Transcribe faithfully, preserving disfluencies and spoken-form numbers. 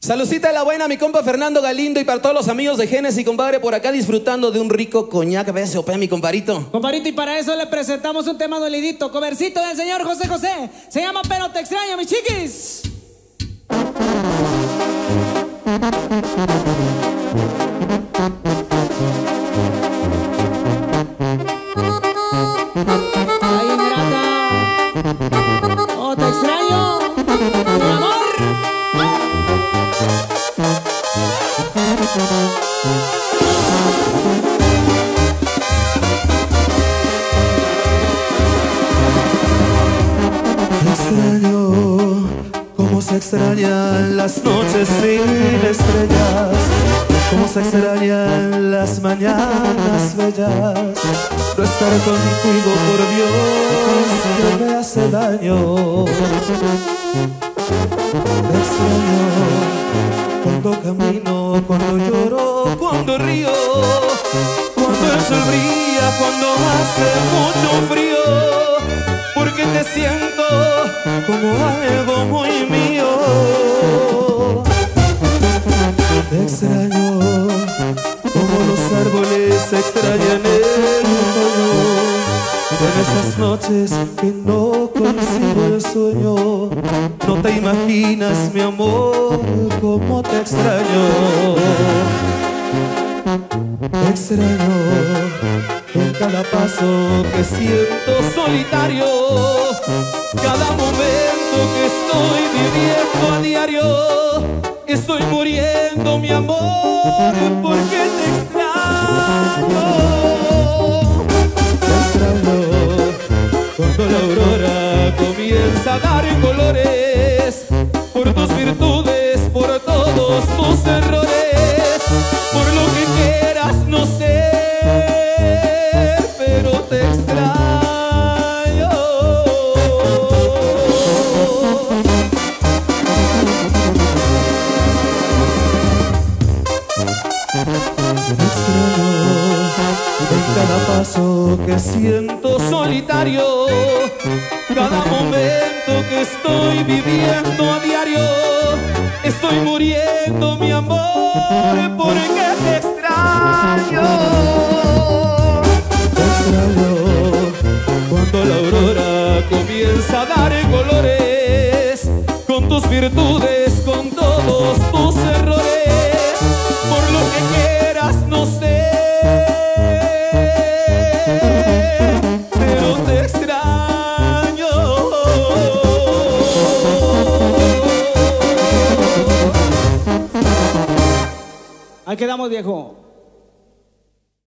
Salucita de la buena, mi compa Fernando Galindo, y para todos los amigos de Génesis, compadre, por acá disfrutando de un rico coñac B S O P, mi comparito. Comparito, y para eso le presentamos un tema dolidito, covercito del señor José José. Se llama Pero Te Extraño, mis chiquis. Ay, ingrata. Oh, te extraño, mi amor. Te extraño, como se extrañan las noches sin estrellas, como se extrañan las mañanas bellas. No estar contigo, por Dios, que me hace daño. Te extraño cuando camino, cuando lloro, cuando río, cuando el sol brilla, cuando hace mucho frío, porque te siento como algo muy mío. Te extraño como los árboles extrañan el otoño, en esas noches que no consigo el sueño. No te imaginas, mi amor, cómo te extraño. Te extraño en cada paso que siento solitario, cada momento que estoy viviendo a diario. Estoy muriendo, mi amor, porque te extraño. Te extraño cuando la aurora comienza a dar colores, por tus virtudes, por todos tus errores, por lo que quieras no ser, pero te extraño. Te extraño en cada paso que siento solitario, cada momento que estoy viviendo a diario. Estoy muriendo, mi amor, porque te extraño. Te extraño cuando la aurora comienza a dar colores, con tus virtudes, con todos tus errores, por lo que quieras no sé, pero te extraño. Ahí quedamos, viejo.